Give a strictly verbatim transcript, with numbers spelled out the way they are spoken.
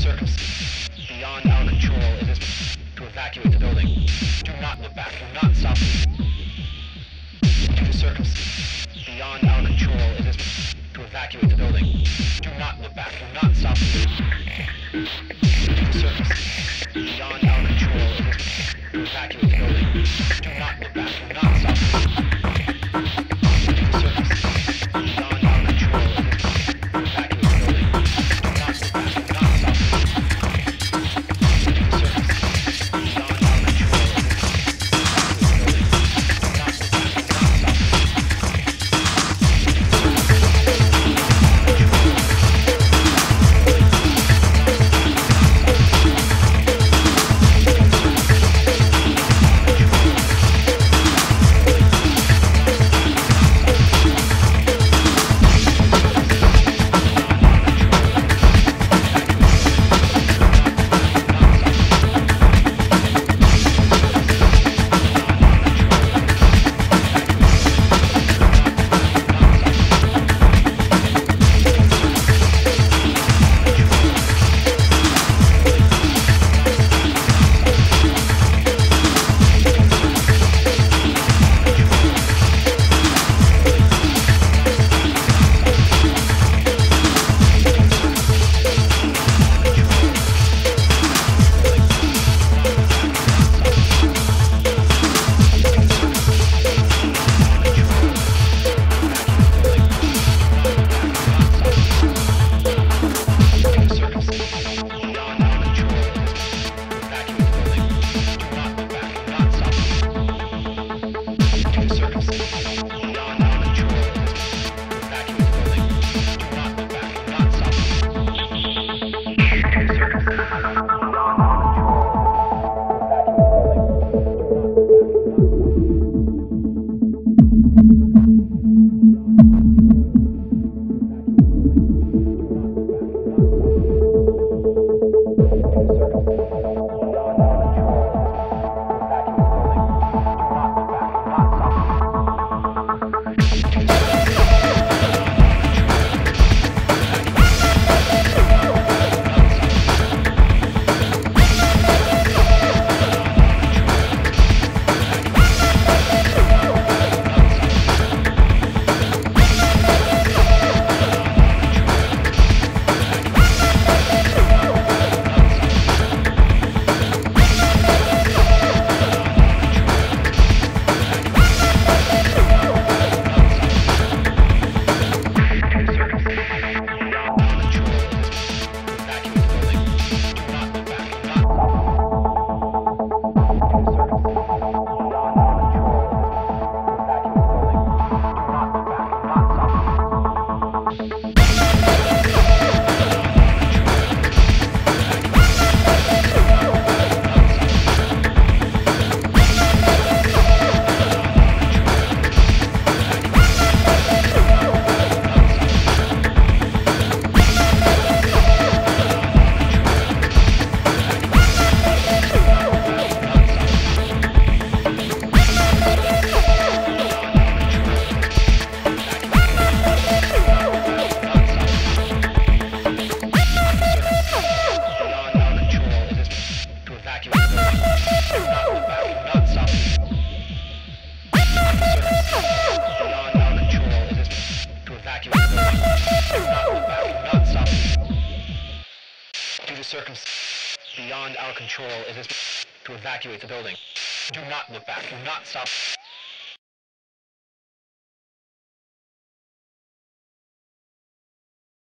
circumstances beyond our control, it is to evacuate the building. Do not look back. Do not stop. Due to circumstances beyond our control, it is to evacuate the building. Do not look back. Do not stop. Due to circumstances beyond our control, it is to evacuate the building. Do not look back. Do not stop. Due to circumstances beyond our control, it is to evacuate the building. Do not look back. Do not stop. Due to circumstances beyond our control, it is to evacuate the building. Do not look back. Do not stop. Due to circumstances beyond our control, it is to evacuate the building. Do not look back. Do not stop.